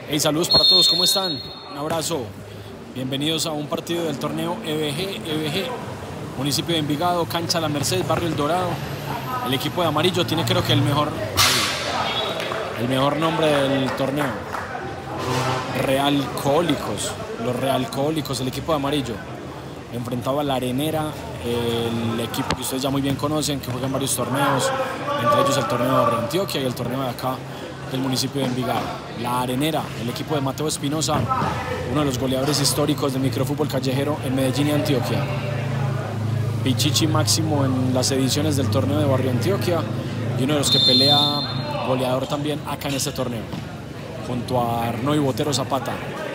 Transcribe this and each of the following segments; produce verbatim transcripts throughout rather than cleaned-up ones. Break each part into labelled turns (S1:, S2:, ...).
S1: Hey, saludos para todos, ¿cómo están? Un abrazo. Bienvenidos a un partido del torneo E B G, E B G, municipio de Envigado, cancha La Merced, barrio El Dorado. El equipo de amarillo tiene creo que el mejor, el mejor nombre del torneo. Realcohólicos, los Realcohólicos, el equipo de amarillo. Enfrentado a La Arenera, el equipo que ustedes ya muy bien conocen, que juega en varios torneos, entre ellos el torneo de Antioquia y el torneo de acá del municipio de Envigado. La Arenera, el equipo de Mateo Espinosa, uno de los goleadores históricos del microfútbol callejero en Medellín y Antioquia. Pichichi máximo en las ediciones del torneo de Barrio Antioquia y uno de los que pelea goleador también acá en este torneo, junto a Arnoy Botero Zapata.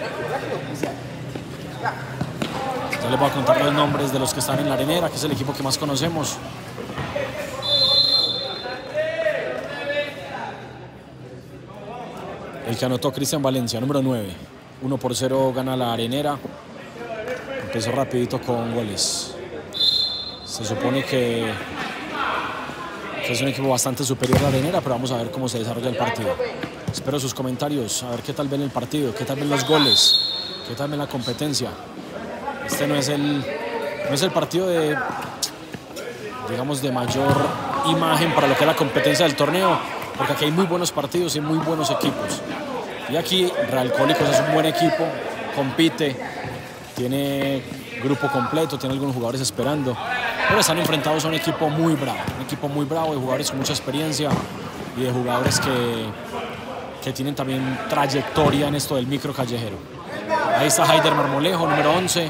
S1: Ya les voy a contar los nombres de los que están en La Arenera, que es el equipo que más conocemos. El que anotó Cristian Valencia, número nueve. uno por cero gana La Arenera. Empezó rapidito con goles. Se supone que, que es un equipo bastante superior a La Arenera, pero vamos a ver cómo se desarrolla el partido. Espero sus comentarios, a ver qué tal ven el partido, qué tal ven los goles, qué tal ven la competencia. Este no es el, no es el partido de, digamos, de mayor imagen para lo que es la competencia del torneo, porque aquí hay muy buenos partidos y muy buenos equipos. Y aquí Realcohólicos es un buen equipo, compite, tiene grupo completo, tiene algunos jugadores esperando, pero están enfrentados a un equipo muy bravo, un equipo muy bravo de jugadores con mucha experiencia y de jugadores que, que tienen también trayectoria en esto del micro callejero. Ahí está Haider Marmolejo, número once.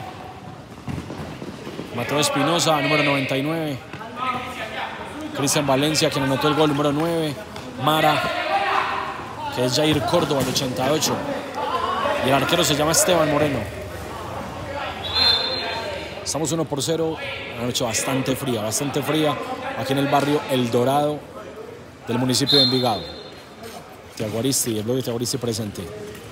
S1: Mateo Espinosa, número noventa y nueve. Cristian Valencia, quien anotó el gol, número nueve. Mara, que es Jair Córdoba, el ochenta y ocho. Y el arquero se llama Esteban Moreno. Estamos uno por cero. Una noche bastante fría, bastante fría. Aquí en el barrio El Dorado del municipio de Envigado. Tiago Aristi, el blog de Tiago Aristi presente.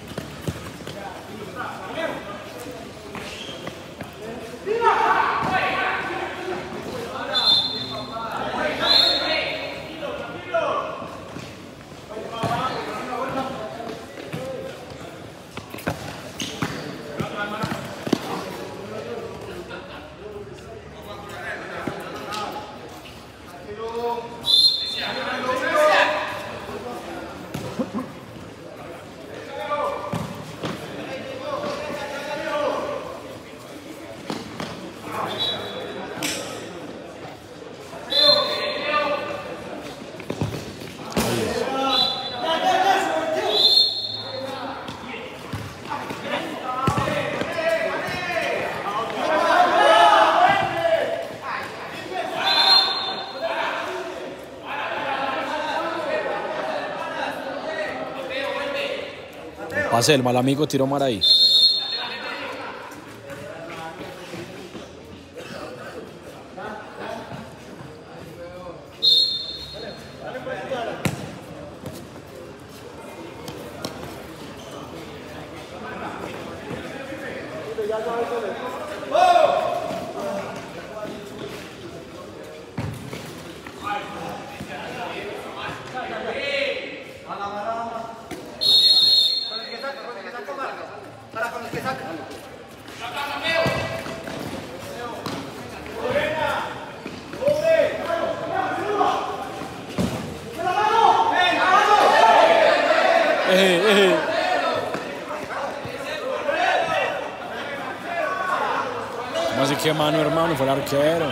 S1: Pase, el mal amigo tiró mar ahí. Eh, eh. ¿Cómo así que mano, hermano? Fue el arquero.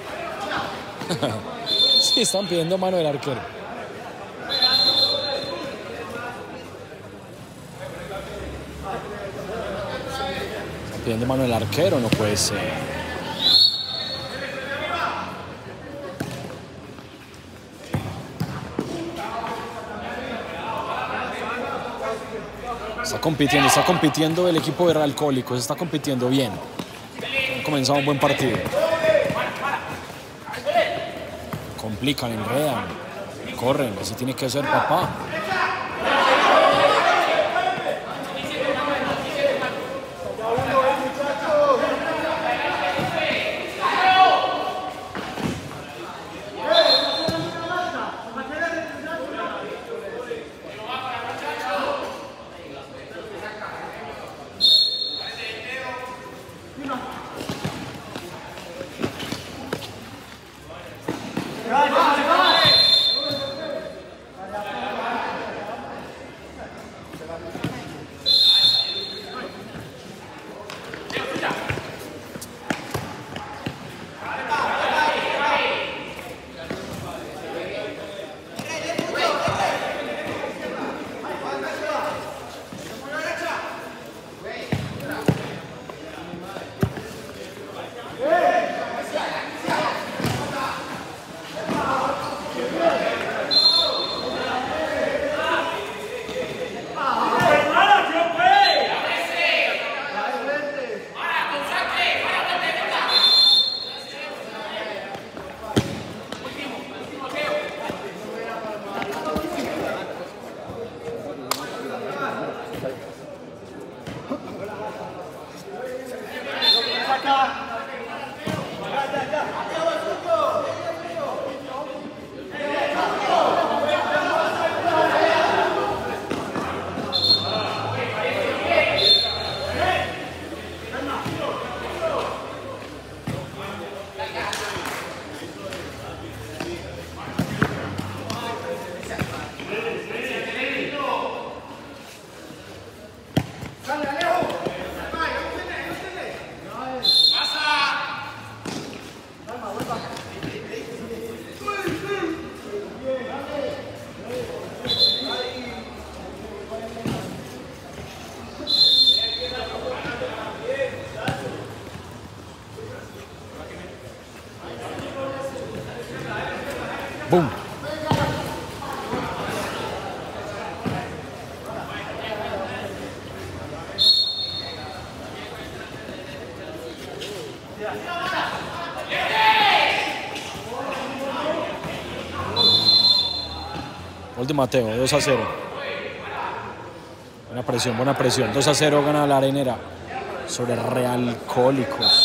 S1: Sí, están pidiendo mano del arquero. Están pidiendo mano del arquero, no puede ser. Está compitiendo, está compitiendo el equipo de Realcohólicos, está compitiendo bien. Han comenzado un buen partido. Complican, enredan, corren, así tiene que ser, papá. Gol de Mateo, dos a cero. Buena presión, buena presión. dos a cero gana la Arenera sobre Real Cólicos.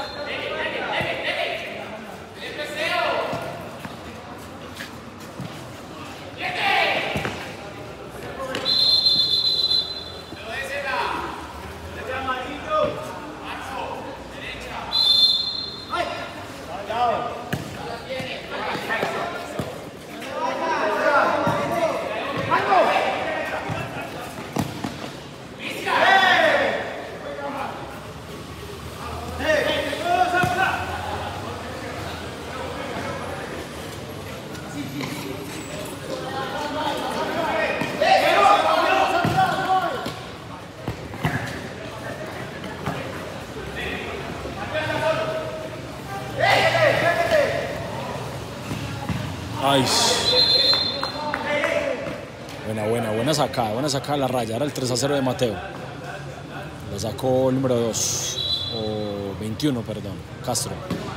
S1: Ay. Buena, buena, buena sacada, buena sacada a la raya. Era el tres a cero de Mateo. La sacó el número dos, o veintiuno, perdón, Castro.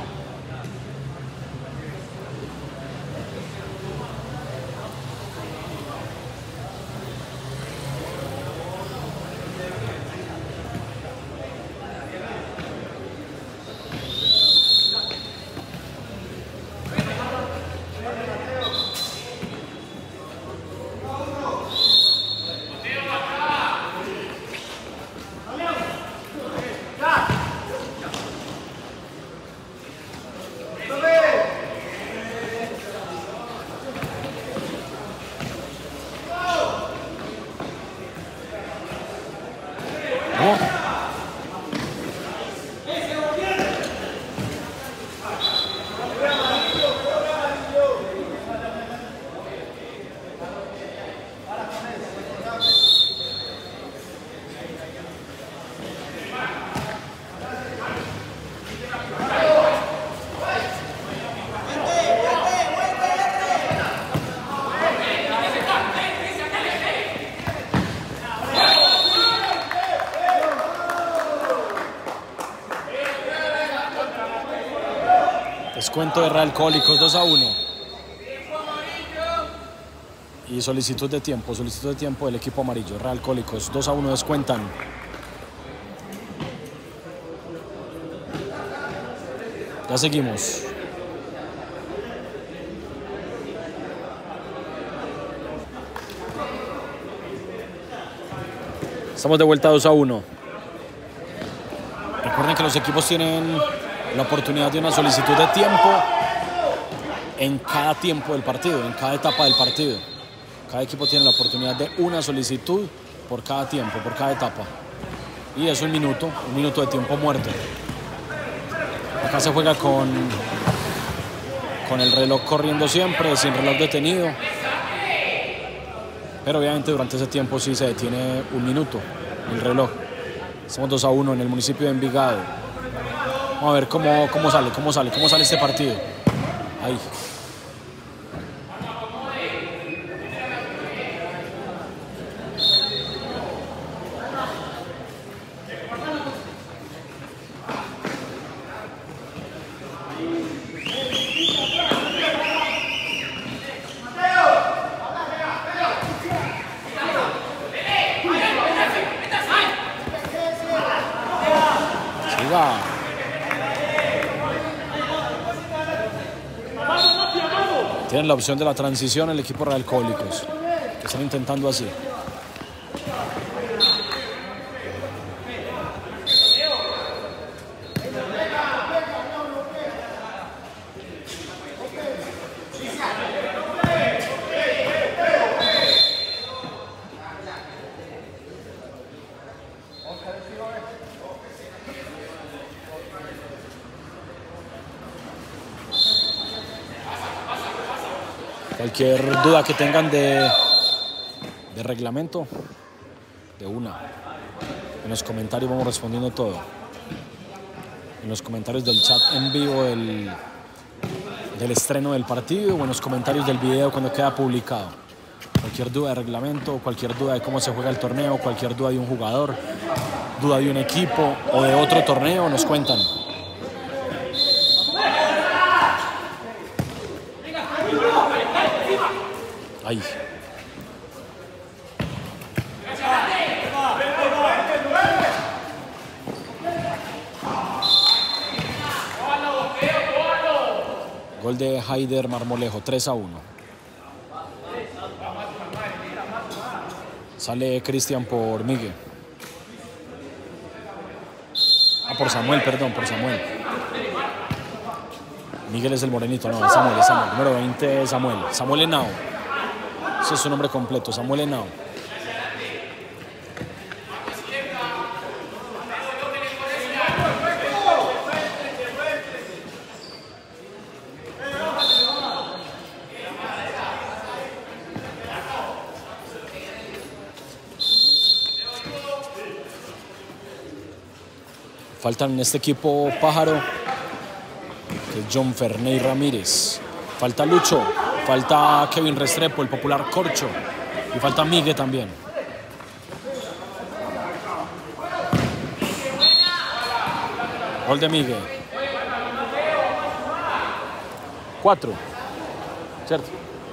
S1: Descuento de Real Cólicos, dos a uno. Y solicitud de tiempo, solicitud de tiempo del equipo amarillo. Real Cólicos, dos a uno descuentan. Ya seguimos. Estamos de vuelta dos a uno. Recuerden que los equipos tienen la oportunidad de una solicitud de tiempo en cada tiempo del partido, en cada etapa del partido. Cada equipo tiene la oportunidad de una solicitud por cada tiempo, por cada etapa. Y es un minuto, un minuto de tiempo muerto. Acá se juega con, con el reloj corriendo siempre, sin reloj detenido. Pero obviamente durante ese tiempo sí se detiene un minuto el reloj. Estamos dos a uno en el municipio de Envigado. Vamos a ver cómo, cómo sale, cómo sale, cómo sale este partido. Ahí. Siga. Tienen la opción de la transición el equipo Real Cólicos, que están intentando así. Cualquier duda que tengan de, de reglamento, de una. En los comentarios vamos respondiendo todo. En los comentarios del chat en vivo del, del estreno del partido o en los comentarios del video cuando queda publicado. Cualquier duda de reglamento, cualquier duda de cómo se juega el torneo, cualquier duda de un jugador, duda de un equipo o de otro torneo, nos cuentan. Ahí. Gol de Haider Marmolejo, tres a uno. Sale Cristian por Miguel. Ah, por Samuel, perdón, por Samuel. Miguel es el morenito, no, es Samuel, es Samuel. Número veinte, Samuel. Samuel Henao. Ese es su nombre completo, Samuel Henao. Faltan en este equipo Pájaro, que es John Ferney Ramírez. Falta Lucho, falta Kevin Restrepo, el popular Corcho, y falta Miguel también. Gol de Miguel. Cuatro, ¿cierto?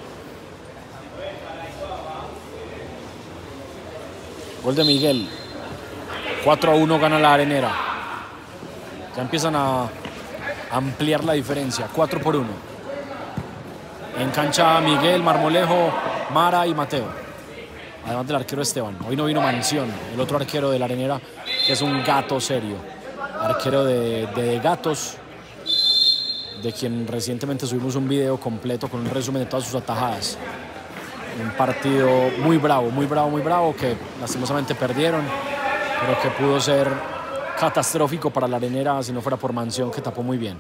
S1: Gol de Miguel. cuatro a uno gana la Arenera. Ya empiezan a ampliar la diferencia, cuatro por uno. En cancha Miguel, Marmolejo, Mara y Mateo. Además del arquero Esteban. Hoy no vino Mansión, el otro arquero de la Arenera, que es un gato serio. Arquero de, de gatos, de quien recientemente subimos un video completo con un resumen de todas sus atajadas. Un partido muy bravo, muy bravo, muy bravo, que lastimosamente perdieron, pero que pudo ser catastrófico para la Arenera si no fuera por Mansión, que tapó muy bien.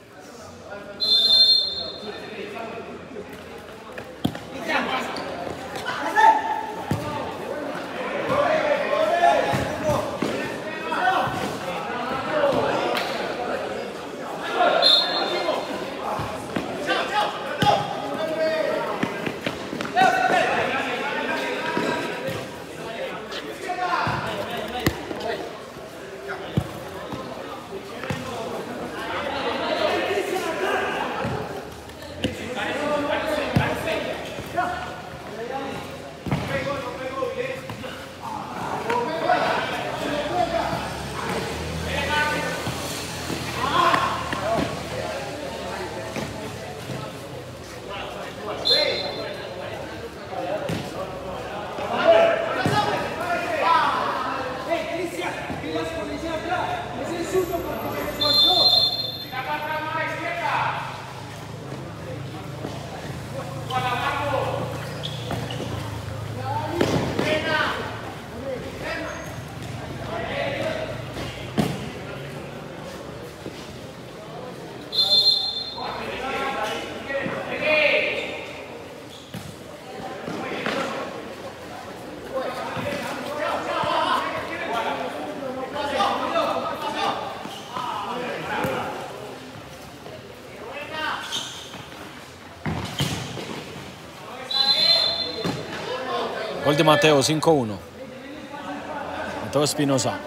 S1: Gol de Mateo, cinco uno. Mateo Espinosa.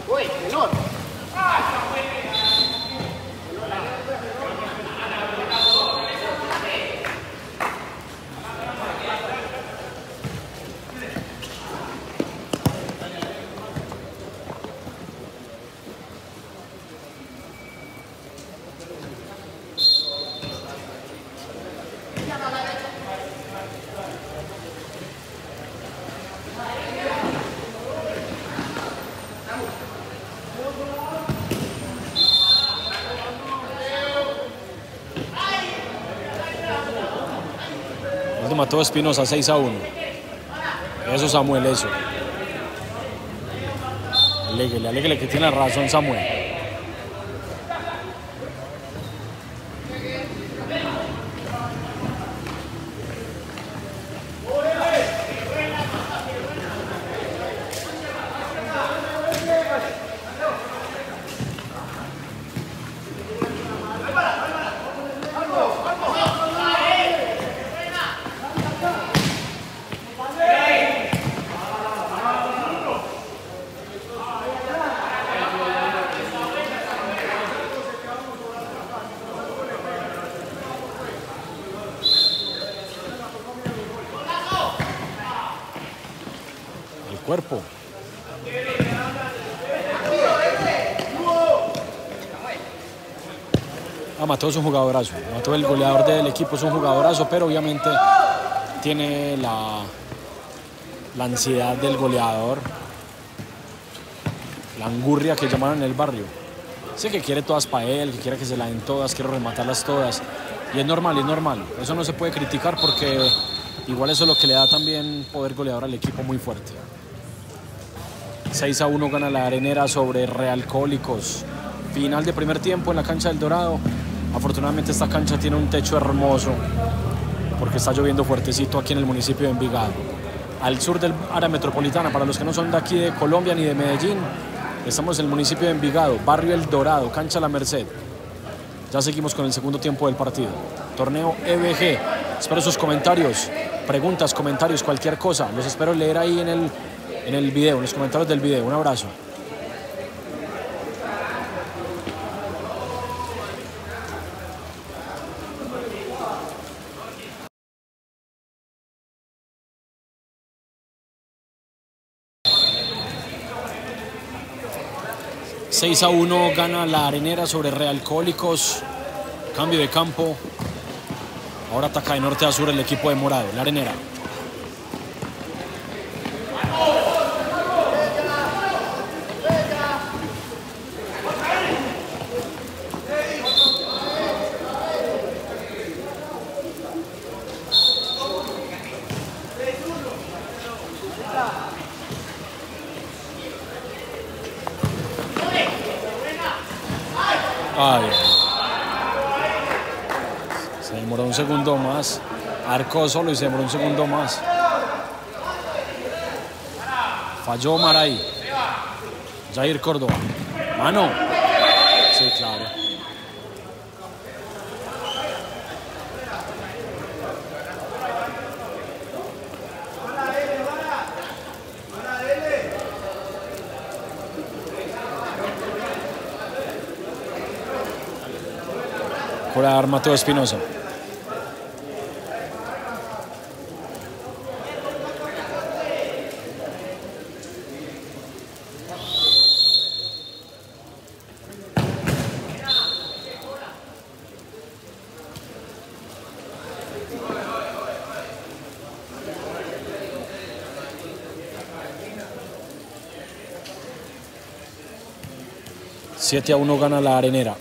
S1: Mateo Espinosa, seis a uno. Eso, Samuel, eso. Aléguele, aléguele que tiene razón, Samuel. Cuerpo. Ah, Mateo es un jugadorazo. Mateo, el goleador del equipo, es un jugadorazo, pero obviamente tiene la, la ansiedad del goleador, la angurria que llamaron en el barrio. Sé que quiere todas para él, que quiere que se la den todas, quiere rematarlas todas. Y es normal, es normal. Eso no se puede criticar porque igual eso es lo que le da también poder goleador al equipo muy fuerte. seis a uno gana la Arenera sobre Realcohólicos. Final de primer tiempo en la cancha del Dorado. Afortunadamente esta cancha tiene un techo hermoso porque está lloviendo fuertecito aquí en el municipio de Envigado. Al sur del área metropolitana, para los que no son de aquí de Colombia ni de Medellín, estamos en el municipio de Envigado, barrio El Dorado, cancha La Merced. Ya seguimos con el segundo tiempo del partido. Torneo E V G. Espero sus comentarios, preguntas, comentarios, cualquier cosa. Los espero leer ahí en el en el video, en los comentarios del video. Un abrazo. seis a uno gana la Arenera sobre Realcohólicos. Cambio de campo. Ahora ataca de norte a sur el equipo de Morado, la Arenera. Ay, se demoró un segundo más. Arcó solo y se demoró un segundo más. Falló Maray. Jair Córdoba. Mano. Sí, claro. Por Mateo Espinosa. siete a uno gana la Arenera.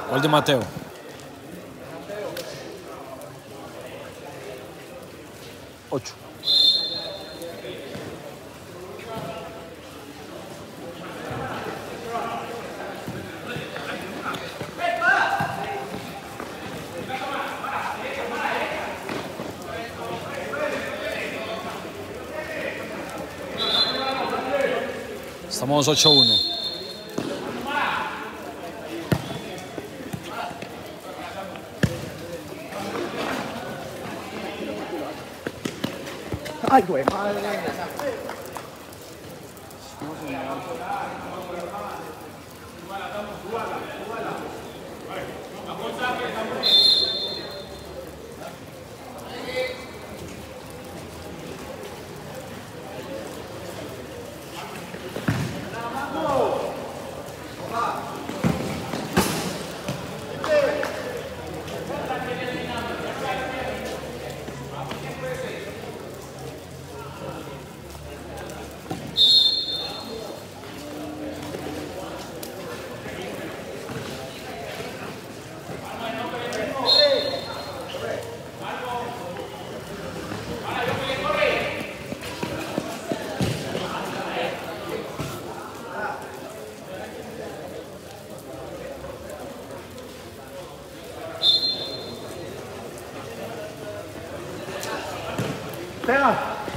S1: Gol de Mateo. Ocho. Estamos ocho uno.
S2: Ay, güey, madre. Pega.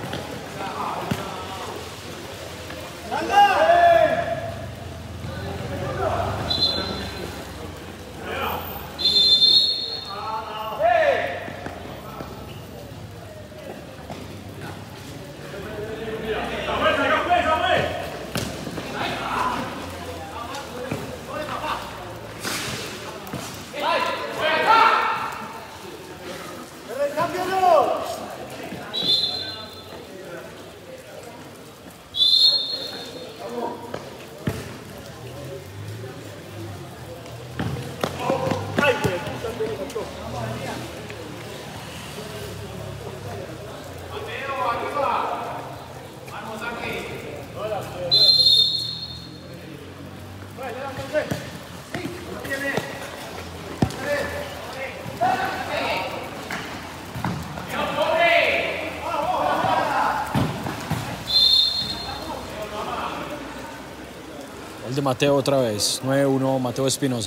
S1: Gol de Mateo otra vez. nueve uno, Mateo Espinosa.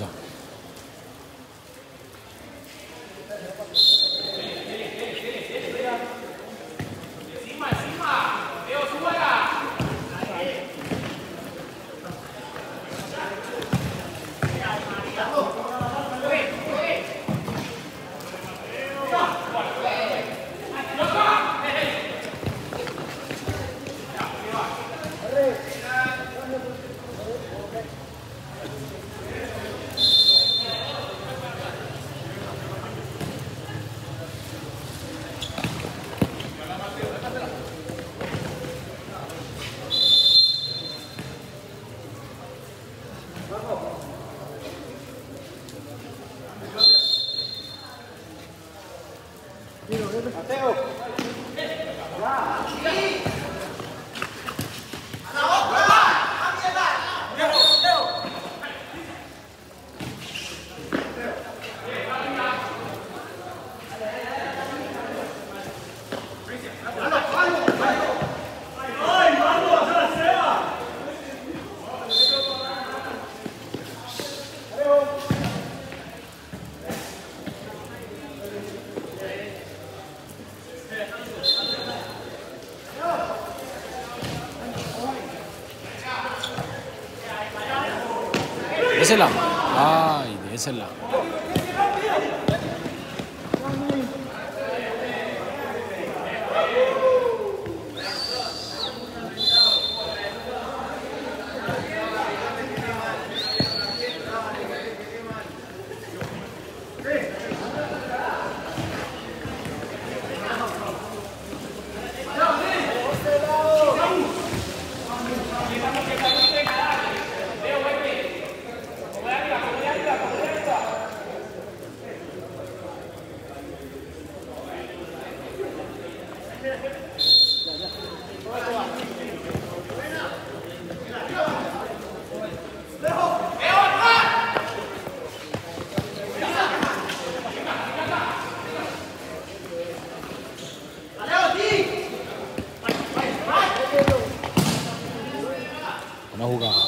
S1: Désela. Ay, désela.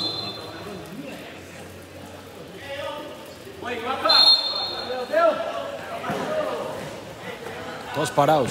S1: Todos parados.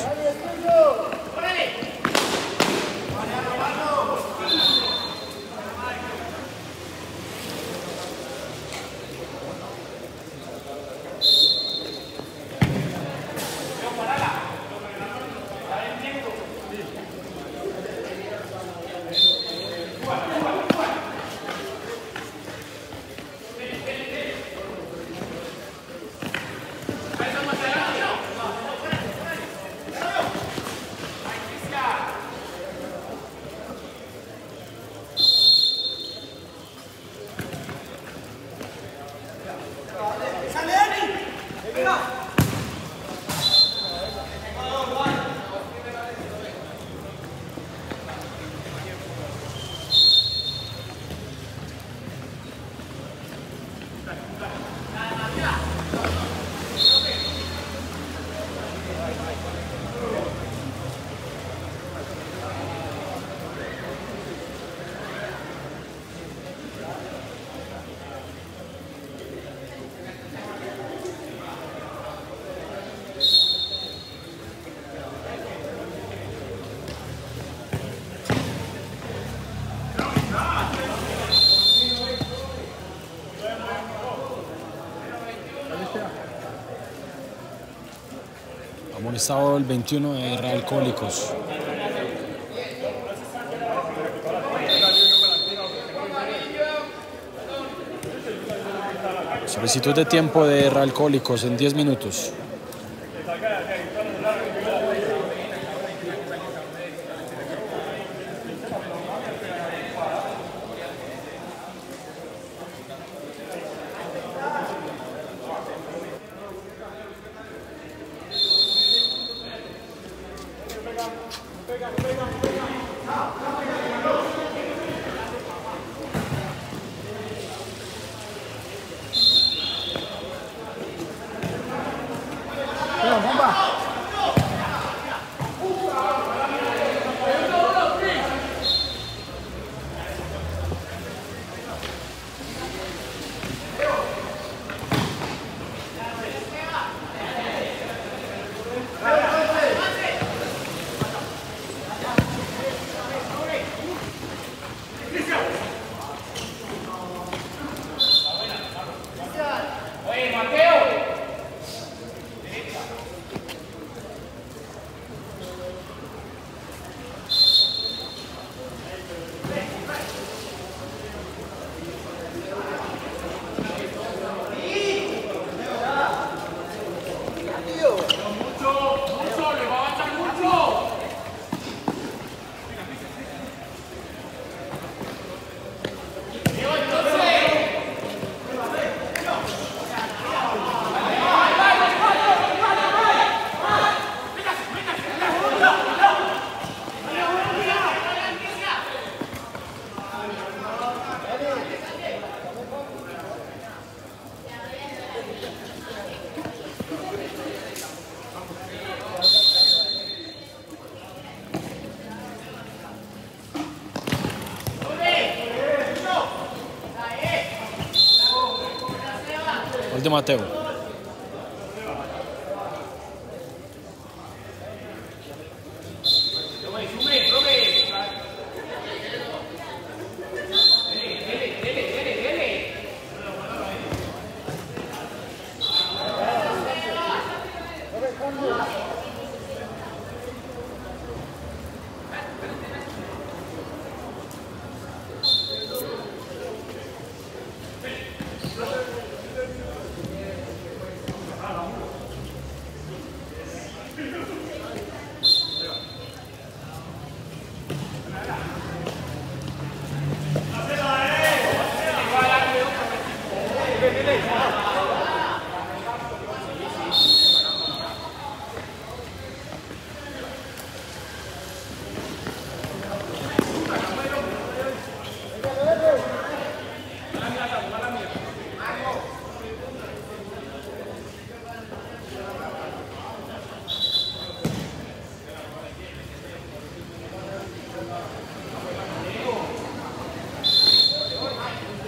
S1: Amonestado el veintiuno de Real Cólicos. Solicitud de tiempo de Real Cólicos en diez minutos. Gol de Mateo.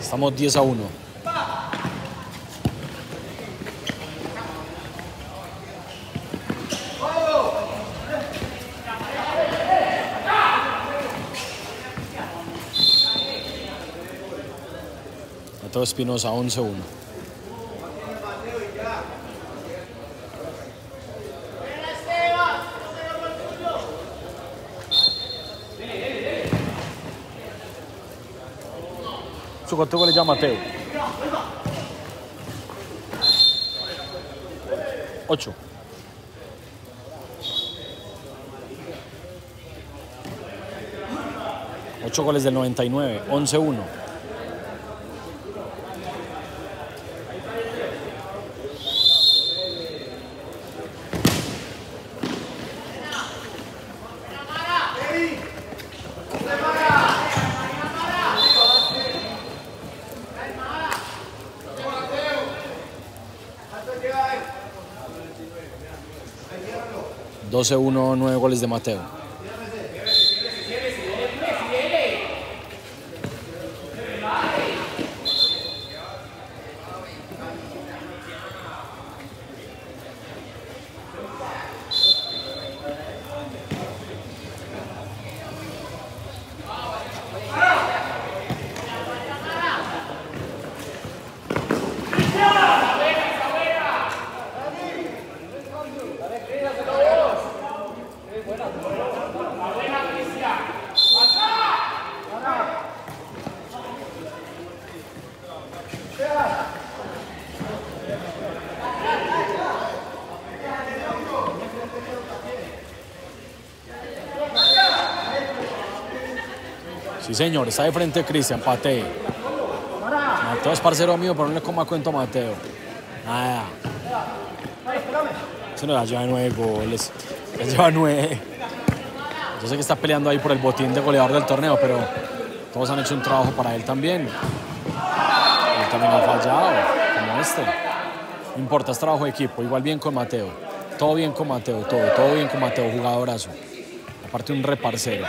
S1: Estamos diez a uno. Mateo Espinosa, once uno. Su cuánto goles ya Mateo. ocho. ocho goles del noventa y nueve, once uno. doce uno, nueve goles de Mateo. Sí, señor, está de frente Cristian, patee. Mateo es parcero mío, pero no le coma cuento a Mateo. Nada. Se nos lleva nueve goles. Ya lleva nueve. Yo sé que está peleando ahí por el botín de goleador del torneo, pero todos han hecho un trabajo para él también. Él también ha fallado, como este. No importa, es trabajo de equipo. Igual bien con Mateo. Todo bien con Mateo, todo. Todo bien con Mateo, jugadorazo. Aparte un reparcero.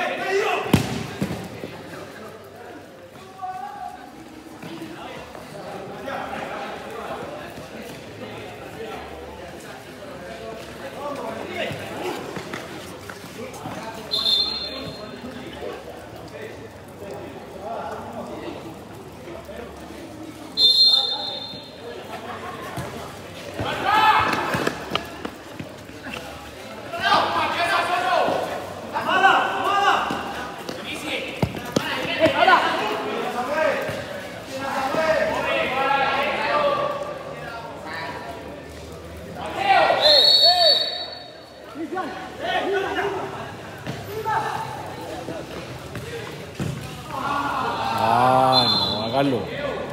S1: Ah, no, hágalo.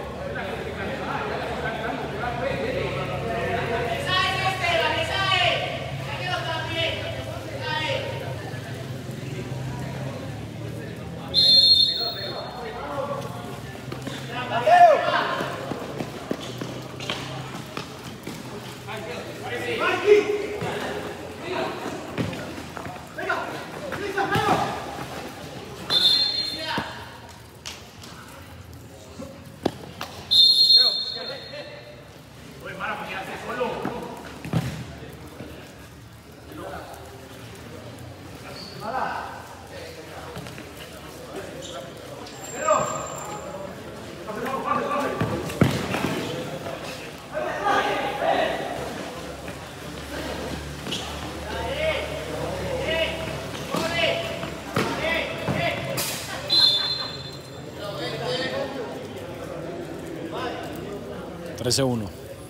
S1: trece uno.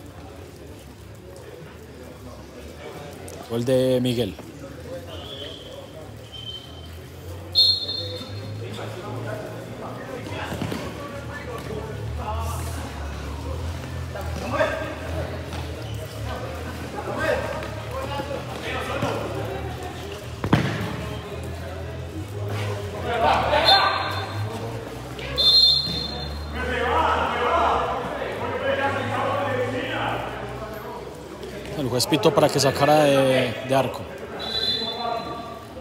S1: Gol de Miguel. El juez pitó para que sacara de, de arco.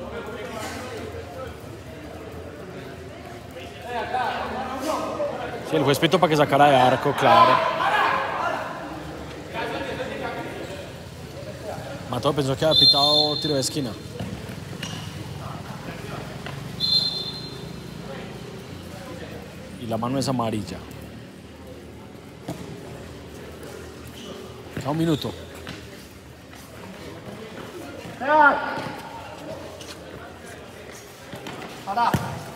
S1: Sí, Sí, el juez pitó para que sacara de arco, claro. Mateo pensó que había pitado tiro de esquina. Y la mano es amarilla. Queda un minuto.
S2: Para.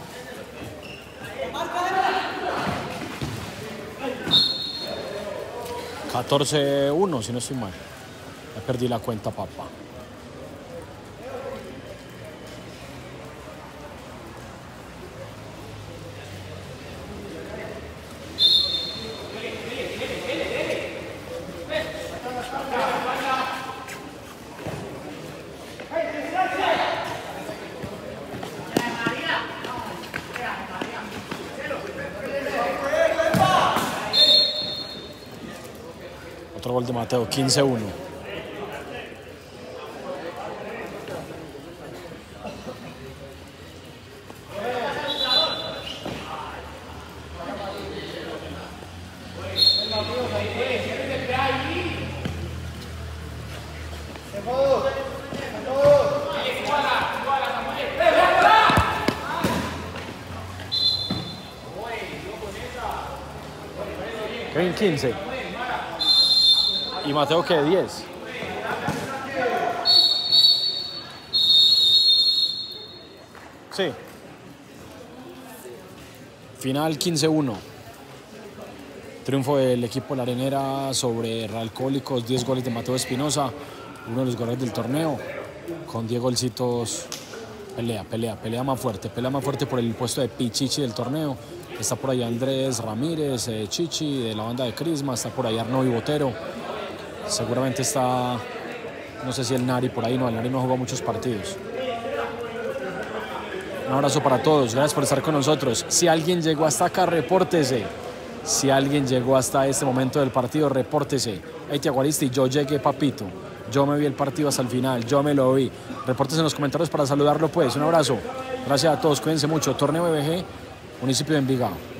S1: catorce uno, si no estoy mal. Ya perdí la cuenta, papá. Otro gol de Mateo, quince uno. Kevin quince. Y Mateo que diez. Sí. Final quince uno. Triunfo del equipo La Arenera sobre Realcohólicos, diez goles de Mateo Espinosa, uno de los goles del torneo, con diez golcitos. Pelea, pelea, pelea más fuerte, pelea más fuerte por el puesto de Pichichi del torneo. Está por ahí Andrés Ramírez, eh, Chichi, de la banda de Crisma, está por ahí Arnovi Botero. Seguramente está, no sé si el Nari por ahí, no, el Nari no ha jugado muchos partidos. Un abrazo para todos, gracias por estar con nosotros. Si alguien llegó hasta acá, repórtese. Si alguien llegó hasta este momento del partido, repórtese. Hey, Tiaguaristi, yo llegué, papito. Yo me vi el partido hasta el final, yo me lo vi. Repórtese en los comentarios para saludarlo, pues. Un abrazo. Gracias a todos, cuídense mucho. Torneo B B G, municipio de Envigado.